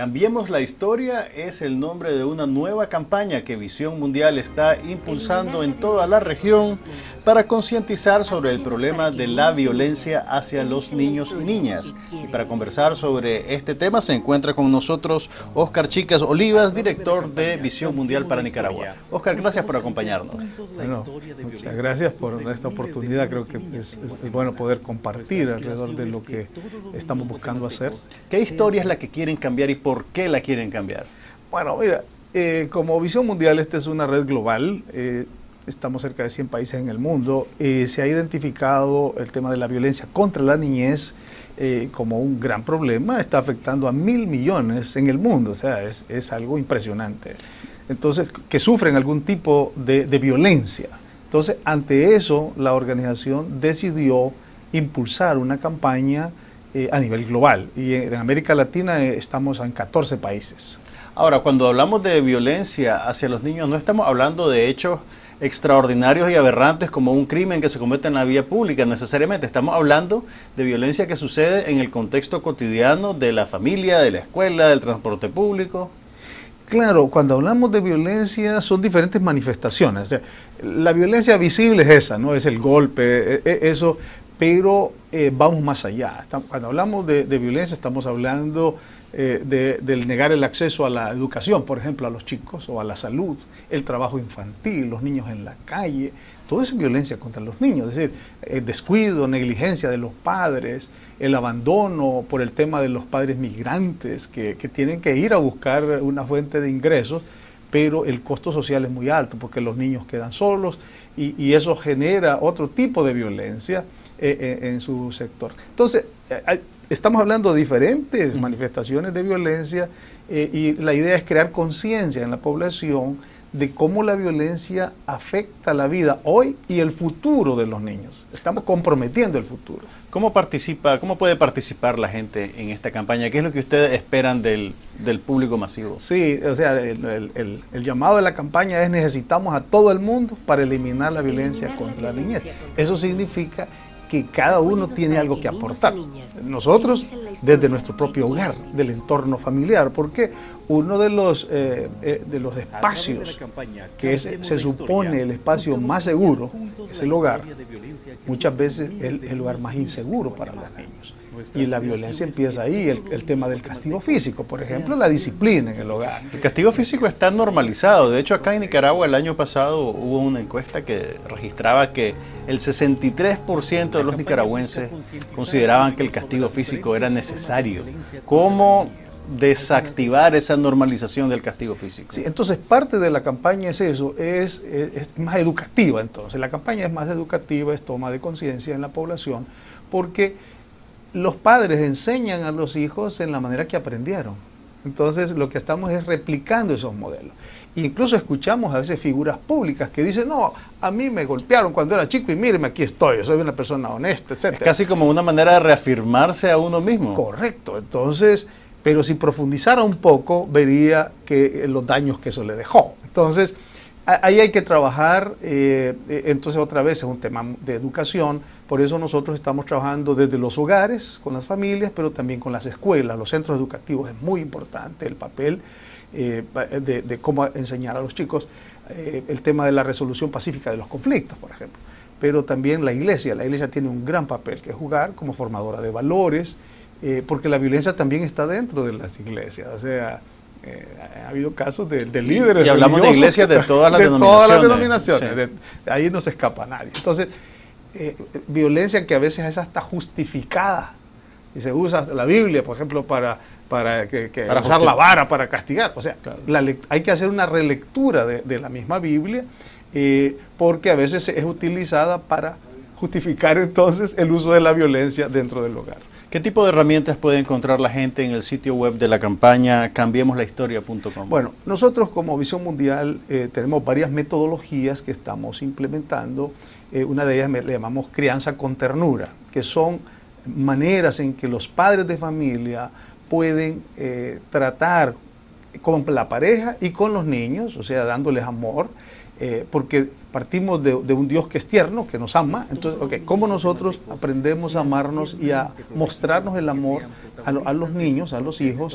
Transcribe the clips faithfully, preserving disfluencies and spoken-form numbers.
Cambiemos la historia es el nombre de una nueva campaña que Visión Mundial está impulsando en toda la región para concientizar sobre el problema de la violencia hacia los niños y niñas. Y para conversar sobre este tema se encuentra con nosotros Óscar Chicas Olivas, director de Visión Mundial para Nicaragua. Óscar, gracias por acompañarnos. Bueno, muchas gracias por esta oportunidad. Creo que es, es bueno poder compartir alrededor de lo que estamos buscando hacer. ¿Qué historia es la que quieren cambiar y por qué la quieren cambiar? Bueno, mira, eh, como Visión Mundial, esta es una red global. Eh, estamos cerca de cien países en el mundo. Eh, se ha identificado el tema de la violencia contra la niñez eh, como un gran problema. Está afectando a mil millones en el mundo. O sea, es, es algo impresionante. Entonces, que sufren algún tipo de, de violencia. Entonces, ante eso, la organización decidió impulsar una campaña eh, a nivel global. Y en América Latina eh, estamos en catorce países. Ahora, cuando hablamos de violencia hacia los niños, no estamos hablando de hechos extraordinarios y aberrantes como un crimen que se comete en la vía pública necesariamente. Estamos hablando de violencia que sucede en el contexto cotidiano de la familia, de la escuela, del transporte público. Claro, cuando hablamos de violencia son diferentes manifestaciones. O sea, la violencia visible es esa, ¿no? Es el golpe, eso, pero eh, vamos más allá. Estamos, cuando hablamos de, de violencia estamos hablando eh, de, del negar el acceso a la educación, por ejemplo, a los chicos, o a la salud, el trabajo infantil, los niños en la calle. Todo eso es violencia contra los niños, es decir, el descuido, negligencia de los padres, el abandono por el tema de los padres migrantes que, que tienen que ir a buscar una fuente de ingresos, pero el costo social es muy alto porque los niños quedan solos y, y eso genera otro tipo de violencia eh, eh, en su sector. Entonces, eh, estamos hablando de diferentes manifestaciones de violencia eh, y la idea es crear conciencia en la población de cómo la violencia afecta la vida hoy y el futuro de los niños. Estamos comprometiendo el futuro. ¿Cómo participa, cómo puede participar la gente en esta campaña? ¿Qué es lo que ustedes esperan del, del público masivo? Sí, o sea, el, el, el, el llamado de la campaña es: necesitamos a todo el mundo para eliminar la violencia contra la niñez. Eso significa que cada uno tiene algo que aportar. Nosotros, desde nuestro propio hogar, del entorno familiar, porque uno de los, eh, eh, de los espacios que es, se supone el espacio más seguro es el hogar, muchas veces es el, el lugar más inseguro para los niños. Y la violencia empieza ahí, el, el tema del castigo físico, por ejemplo, la disciplina en el hogar. El castigo físico está normalizado. De hecho, acá en Nicaragua el año pasado hubo una encuesta que registraba que el sesenta y tres por ciento de los nicaragüenses consideraban que el castigo físico era necesario. ¿Cómo desactivar esa normalización del castigo físico? Sí, entonces parte de la campaña es eso, es, es, es más educativa. Entonces la campaña es más educativa, es toma de conciencia en la población, porque los padres enseñan a los hijos en la manera que aprendieron. Entonces lo que estamos es replicando esos modelos. Incluso escuchamos a veces figuras públicas que dicen: no, a mí me golpearon cuando era chico y míreme, aquí estoy, soy una persona honesta, etcétera. Es casi como una manera de reafirmarse a uno mismo. Correcto. Entonces, pero si profundizara un poco, vería que los daños que eso le dejó. Entonces, ahí hay que trabajar. Eh, entonces, otra vez es un tema de educación. Por eso nosotros estamos trabajando desde los hogares, con las familias, pero también con las escuelas, los centros educativos. Es muy importante el papel eh, de, de cómo enseñar a los chicos eh, el tema de la resolución pacífica de los conflictos, por ejemplo. Pero también la iglesia. La iglesia tiene un gran papel que jugar como formadora de valores, eh, porque la violencia también está dentro de las iglesias. O sea, Eh, ha habido casos de, de líderes. Y hablamos de iglesias de todas las de denominaciones. Todas las denominaciones. Sí. De, ahí no se escapa nadie. Entonces, eh, violencia que a veces es hasta justificada. Y se usa la Biblia, por ejemplo, para, para, que, que para usar la vara para castigar. O sea, claro, la, hay que hacer una relectura de, de la misma Biblia, eh, porque a veces es utilizada para justificar entonces el uso de la violencia dentro del hogar. ¿Qué tipo de herramientas puede encontrar la gente en el sitio web de la campaña cambiemos la historia punto com? Bueno, nosotros como Visión Mundial eh, tenemos varias metodologías que estamos implementando. Eh, una de ellas le llamamos crianza con ternura, que son maneras en que los padres de familia pueden eh, tratar con la pareja y con los niños, o sea, dándoles amor, eh, porque partimos de, de un Dios que es tierno, que nos ama. Entonces, okay, ¿cómo nosotros aprendemos a amarnos y a mostrarnos el amor a, lo, a los niños, a los hijos?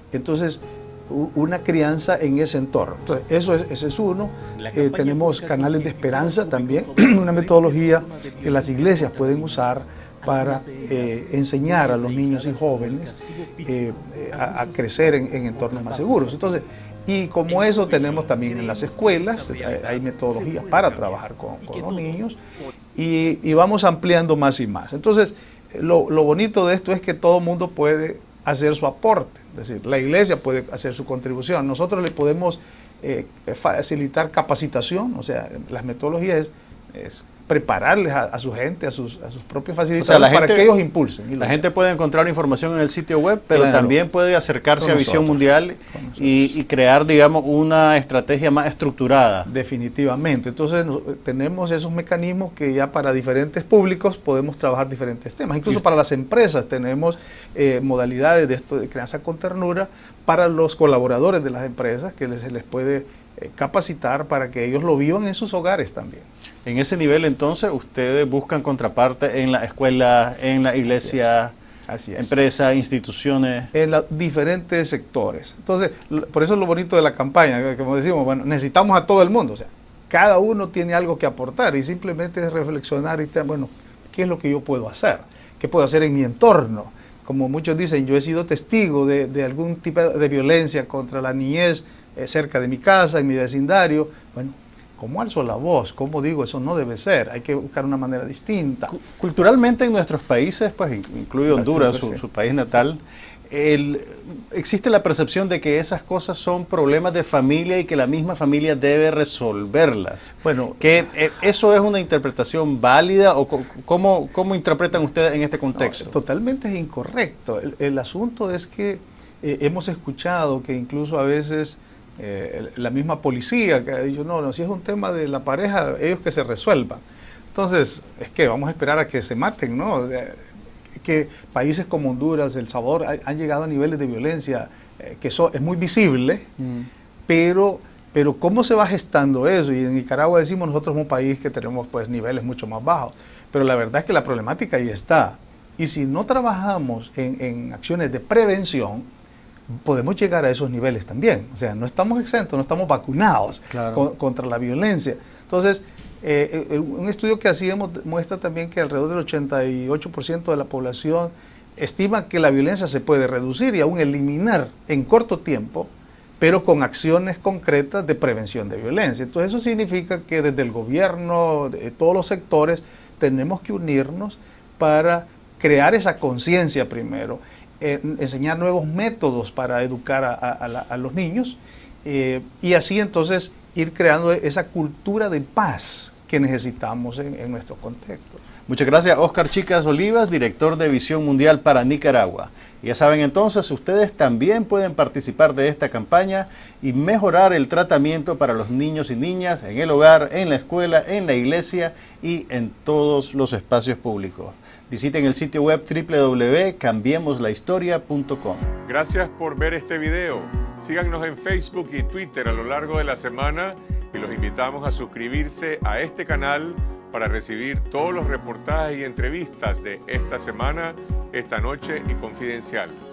entonces una crianza en ese entorno. Entonces, eso es, ese es uno. Eh, tenemos canales de esperanza también, una metodología que las iglesias pueden usar para eh, enseñar a los niños y jóvenes eh, a, a crecer en, en entornos más seguros. Entonces, y como eso tenemos también en las escuelas, hay, hay metodologías para trabajar con, con los niños y, y vamos ampliando más y más. Entonces, lo, lo bonito de esto es que todo el mundo puede hacer su aporte, es decir, la iglesia puede hacer su contribución. Nosotros le podemos eh, facilitar capacitación, o sea, las metodologías es, es prepararles a, a su gente, a sus, a sus propios facilitadores, o sea, la para gente, que ellos impulsen. La gente puede encontrar información en el sitio web, pero claro, también puede acercarse a Visión Mundial y, y crear, digamos, una estrategia más estructurada. Definitivamente. Entonces, nos, tenemos esos mecanismos que ya para diferentes públicos podemos trabajar diferentes temas. Incluso y, para las empresas tenemos eh, modalidades de esto de crianza con ternura para los colaboradores de las empresas que les, se les puede eh, capacitar para que ellos lo vivan en sus hogares también. En ese nivel, entonces, ustedes buscan contraparte en la escuela, en la iglesia, Así es. empresas, instituciones. En los diferentes sectores. Entonces, por eso es lo bonito de la campaña, como decimos, bueno, necesitamos a todo el mundo. O sea, cada uno tiene algo que aportar y simplemente es reflexionar y decir, bueno, ¿qué es lo que yo puedo hacer? ¿Qué puedo hacer en mi entorno? Como muchos dicen, yo he sido testigo de, de algún tipo de violencia contra la niñez eh, cerca de mi casa, en mi vecindario. Bueno, ¿cómo alzo la voz? ¿Cómo digo? Eso no debe ser. Hay que buscar una manera distinta. Culturalmente en nuestros países, pues incluye Honduras, su, su país natal, el, existe la percepción de que esas cosas son problemas de familia y que la misma familia debe resolverlas. Bueno, ¿que eh, eso es una interpretación válida o cómo, cómo interpretan ustedes en este contexto? No, totalmente es incorrecto. El, el asunto es que eh, hemos escuchado que incluso a veces Eh, la misma policía que ha dicho, no, no, si es un tema de la pareja, ellos que se resuelvan. Entonces, es que vamos a esperar a que se maten, ¿no? Eh, que países como Honduras, El Salvador, hay, han llegado a niveles de violencia eh, que eso es muy visible, mm. pero, pero ¿cómo se va gestando eso? Y en Nicaragua decimos, nosotros somos un país que tenemos pues niveles mucho más bajos, pero la verdad es que la problemática ahí está. Y si no trabajamos en, en acciones de prevención, podemos llegar a esos niveles también. O sea, no estamos exentos, no estamos vacunados claro. con, contra la violencia. Entonces, eh, un estudio que hacíamos muestra también que alrededor del ochenta y ocho por ciento de la población estima que la violencia se puede reducir y aún eliminar en corto tiempo, pero con acciones concretas de prevención de violencia. Entonces, eso significa que desde el gobierno, de todos los sectores, tenemos que unirnos para crear esa conciencia primero, Eh, enseñar nuevos métodos para educar a, a, a, la, a los niños eh, y así entonces ir creando esa cultura de paz que necesitamos en, en nuestro contexto. Muchas gracias, Óscar Chicas Olivas, director de Visión Mundial para Nicaragua. Ya saben entonces, ustedes también pueden participar de esta campaña y mejorar el tratamiento para los niños y niñas en el hogar, en la escuela, en la iglesia y en todos los espacios públicos. Visiten el sitio web doble u doble u doble u punto cambiemos la historia punto com. Gracias por ver este video. Síganos en Facebook y Twitter a lo largo de la semana y los invitamos a suscribirse a este canal para recibir todos los reportajes y entrevistas de esta semana, esta noche y Confidencial.